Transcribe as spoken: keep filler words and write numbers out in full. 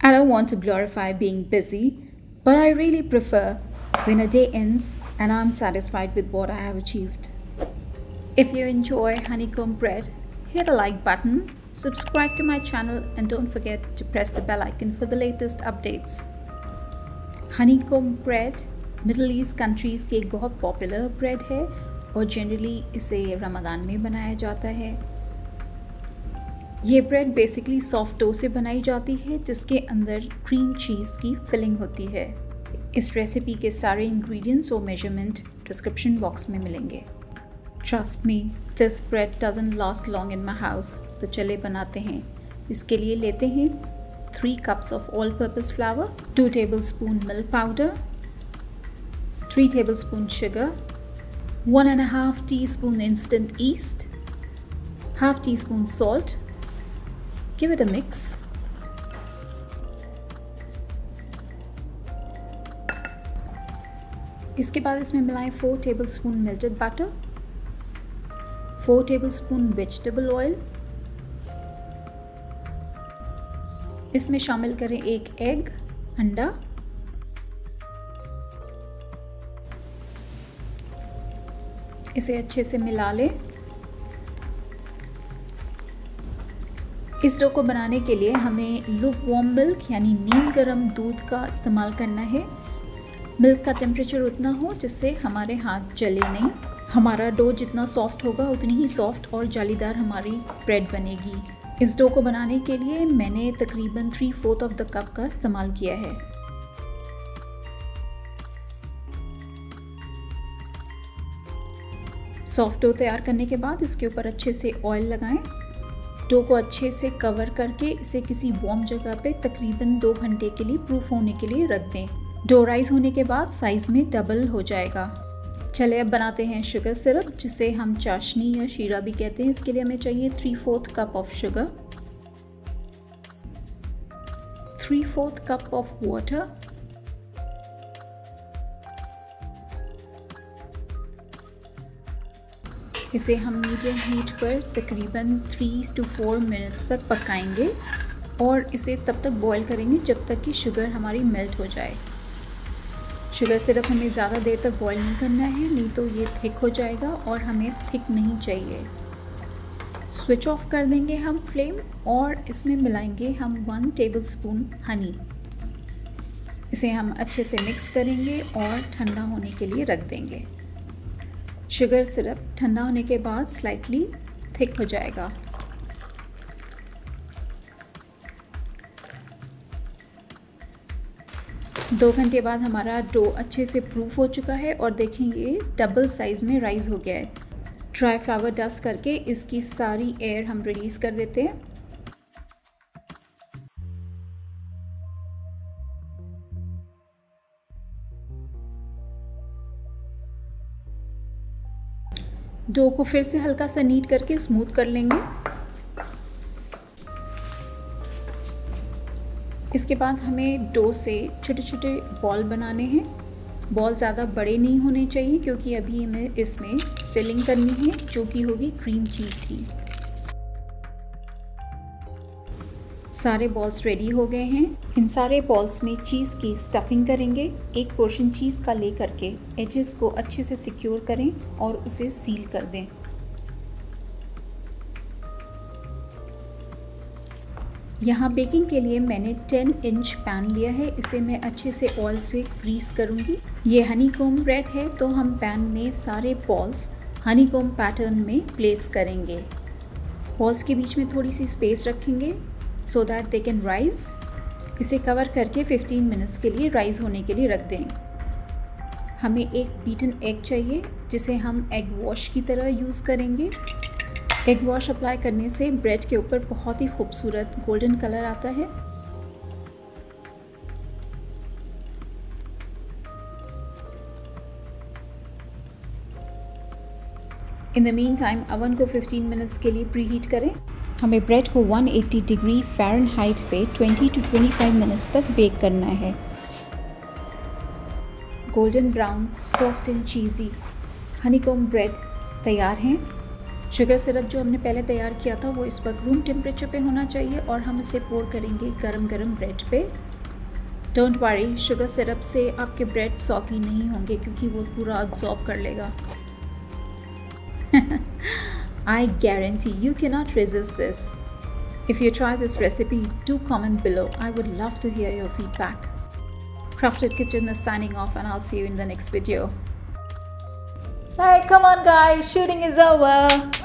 I don't want to glorify being busy, but I really prefer when a day ends and I'm satisfied with what I have achieved. If you enjoy honeycomb bread, hit the like button, subscribe to my channel, and don't forget to press the bell icon for the latest updates. Honeycomb bread middle east countries की एक बहुत popular bread है और generally इसे रमज़ान में बनाया जाता है। ये ब्रेड बेसिकली सॉफ्ट डो से बनाई जाती है जिसके अंदर क्रीम चीज़ की फिलिंग होती है। इस रेसिपी के सारे इंग्रेडिएंट्स और मेजरमेंट डिस्क्रिप्शन बॉक्स में मिलेंगे। Trust me, this bread doesn't last long in my house. तो चले बनाते हैं। इसके लिए लेते हैं three cups of all purpose flour, two tablespoon milk powder, three tablespoons sugar, one and a half teaspoon instant yeast, half teaspoon salt. Give it a mix. इसके बाद इसमें मिलाएं four tablespoon melted butter, four tablespoon vegetable oil. इसमें शामिल करें एक egg, अंडा, इसे अच्छे से मिला लें। इस डो को बनाने के लिए हमें लुक वार्म मिल्क यानी नीम गर्म दूध का इस्तेमाल करना है। मिल्क का टेम्परेचर उतना हो जिससे हमारे हाथ जले नहीं। हमारा डो जितना सॉफ्ट होगा उतनी ही सॉफ्ट और जालीदार हमारी ब्रेड बनेगी। इस डो को बनाने के लिए मैंने तकरीबन three fourth of the cup का इस्तेमाल किया है। सॉफ्ट डो तैयार करने के बाद इसके ऊपर अच्छे से ऑयल लगाएं। डो को अच्छे से कवर करके इसे किसी वार्म जगह पे तकरीबन दो घंटे के लिए प्रूफ होने के लिए रख दें। डो राइज होने के बाद साइज़ में डबल हो जाएगा। चले अब बनाते हैं शुगर सिरप, जिसे हम चाशनी या शीरा भी कहते हैं। इसके लिए हमें चाहिए three fourth cup of sugar, three fourth cup of water, इसे हम मीडियम हीट पर तकरीबन थ्री टू फोर मिनट्स तक पकाएंगे और इसे तब तक बॉईल करेंगे जब तक कि शुगर हमारी मेल्ट हो जाए। शुगर सिरप हमें ज़्यादा देर तक बॉईल नहीं करना है, नहीं तो ये थिक हो जाएगा और हमें थिक नहीं चाहिए। स्विच ऑफ कर देंगे हम फ्लेम और इसमें मिलाएंगे हम वन टेबलस्पून हनी। इसे हम अच्छे से मिक्स करेंगे और ठंडा होने के लिए रख देंगे। शुगर सिरप ठंडा होने के बाद स्लाइटली थिक हो जाएगा। दो घंटे बाद हमारा डो अच्छे से प्रूफ हो चुका है और देखेंगे डबल साइज़ में राइज हो गया है। ड्राई फ्लावर डस्ट करके इसकी सारी एयर हम रिलीज़ कर देते हैं। डो को फिर से हल्का सा नीट करके स्मूथ कर लेंगे। इसके बाद हमें डो से छोटे छोटे बॉल बनाने हैं। बॉल ज़्यादा बड़े नहीं होने चाहिए क्योंकि अभी हमें इसमें फिलिंग करनी है जो कि होगी क्रीम चीज़ की। सारे बॉल्स रेडी हो गए हैं। इन सारे बॉल्स में चीज़ की स्टफिंग करेंगे। एक पोर्शन चीज़ का ले करके एजेस को अच्छे से सिक्योर करें और उसे सील कर दें। यहाँ बेकिंग के लिए मैंने टेन इंच पैन लिया है। इसे मैं अच्छे से ऑयल से ग्रीस करूँगी। ये हनीकॉम्ब ब्रेड है तो हम पैन में सारे बॉल्स हनीकॉम्ब पैटर्न में प्लेस करेंगे। बॉल्स के बीच में थोड़ी सी स्पेस रखेंगे so that they can rise. इसे कवर करके फिफ्टीन मिनट्स के लिए राइज होने के लिए रख दें। हमें एक बीटन एग चाहिए जिसे हम एग वॉश की तरह यूज़ करेंगे। एग वॉश अप्लाई करने से ब्रेड के ऊपर बहुत ही खूबसूरत गोल्डन कलर आता है। In the mean time oven को फिफ्टीन मिनट्स के लिए प्री हीट करें। हमें ब्रेड को वन एटी डिग्री फ़ारेनहाइट पे twenty two twenty five minutes तक बेक करना है। Golden brown soft and cheesy honeycomb bread तैयार हैं। शुगर सिरप जो हमने पहले तैयार किया था वो इस वक्त रूम टेम्परेचर पे होना चाहिए और हम इसे पोर करेंगे गरम गरम ब्रेड पे। डोंट वरी, शुगर सिरप से आपके ब्रेड सॉगी नहीं होंगे क्योंकि वो पूरा अब्जॉर्ब कर लेगा। I guarantee you cannot resist this. If you try this recipe, do comment below. I would love to hear your feedback. Crafted Kitchen is signing off and I'll see you in the next video. Hey, come on guys, shooting is over.